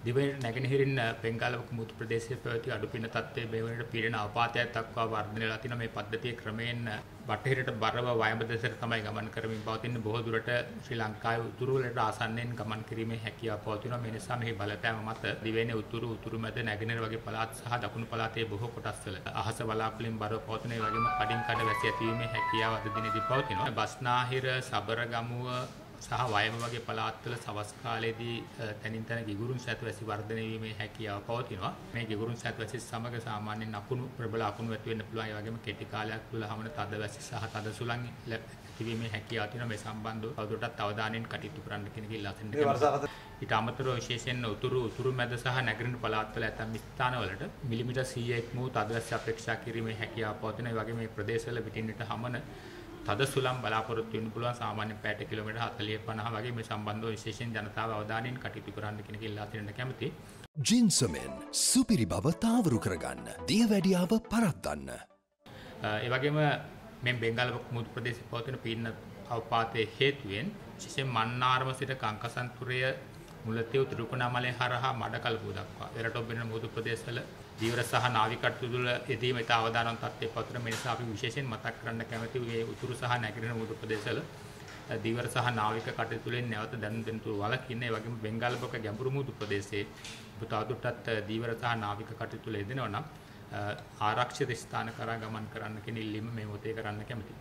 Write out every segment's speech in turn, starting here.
දිවයින නැගෙනහිරින් බෙන්ගාලව කුමුතු ප්‍රදේශයේ පැවති අඩුපින තත්ත්වයේ බෙවනට පීඩන අවපාතයක් දක්වා වර්ධනය වෙලා තිනවා. මේ පද්ධතිය ක්‍රමයෙන් බටහිරට බරව වයඹ දෙසට තමයි ගමන් කරමින් පවතින. බොහෝ දුරට ශ්‍රී ලංකාවේ උතුරු වලට ආසන්නයෙන් ගමන් කිරීමේ හැකියාව පවතිනවා. මේ නිසා මෙහි බලපෑම මත දිවයිනේ උතුරු මැද නැගෙනහිර වගේ පළාත් සහ දකුණු පළාතේ බොහෝ කොටස්වල අහස වලාකුළින් බරව පවතින. ඒ වගේම කඩින් කඩ වැසි ඇතිවීමේ හැකියාව අද දිනේදී පවතිනවා. බස්නාහිර, සබරගමුව සහ වයඹ වගේ පළාත්වල සවස් කාලයේදී තනින් තන ගිගුරුන් සැත වැසි වර්ධනය වීමේ හැකියාව පවතිනවා. මේ ගිගුරුන් සැත වැසි සමග සාමාන්‍යයෙන් අකුණු ප්‍රබල අකුණු ඇති වෙන්න පුළුවන්. ඒ වගේම කෙටි කාලයක් තුළ හමන තද වැසි සහ තද සුළං ඇතිවීමේ හැකියාව තියෙනවා. මේ සම්බන්ධව තවදුරටත් අවධානයෙන් කටයුතු කරන්න කියන එක ඉල්ලා සිටිනවා. ඊට අමතරව විශේෂයෙන් උතුරු මැද සහ නැගෙනහිර පළාත්වල ඇතැම් ස්ථානවලට මිලිමීටර් 100ක් වූ තද වැසි අපේක්ෂා කිරීමේ හැකියාව පවතිනවා. ඒ වගේම මේ ප්‍රදේශවල පිටින් පිට හමන තද සුළං බලාපොරොත්තු වෙන්න පුළුවන්. සාමාන්‍ය පැයට කිලෝමීටර් 40-50 වගේ මේ සම්බන්ධව විශේෂයෙන් ජනතාව අවධානයෙන් කටයුතු කරන්න කියන එක ඉල්ලා සිටින්න කැමතියි. ජින්සමෙන් සුපිරි බව තාවරු කරගන්න, දියවැඩියාව පරද්දන්න. ඒ වගේම මේ බෙන්ගාලව කුමුතු ප්‍රදේශයේ පවතින පීඩන අවපාතයේ හේතුවෙන් විශේෂයෙන් මන්නාරම සිට කංකසන්තුරය මුලතිව් ත්‍රිකුණාමලය හරහා මඩකලපුව දක්වා එරටොබ්බෙන මුහුදු ප්‍රදේශවල දීවර සහ නාවික කටයුතු වල යෙදීම ඉතා අවදානම් තත්ත්වයේ පවතින. මේ නිසා අපි විශේෂයෙන් මතක් කරන්න කැමති මේ උතුරු සහ නැගෙනහිර මුහුදු ප්‍රදේශවල දීවර සහ නාවික කටයුතු වලින් නැවත දැනුම් දෙන තුරු වලකින්න. ඒ වගේම බෙන්ගාලබක ගැඹුරු මුහුදු ප්‍රදේශයේ තවදුරටත් දීවර සහ නාවික කටයුතු වල යෙදෙනවා නම් ආරක්ෂිත ස්ථාන කරා ගමන් කරන්න කියන ඉල්ලීම මේ මොහොතේ කරන්න කැමතියි.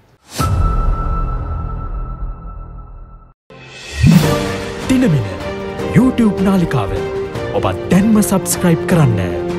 දිනමින YouTube නාලිකාව ඔබත් දැන්ම සබස්ක්‍රයිබ් කරන්න.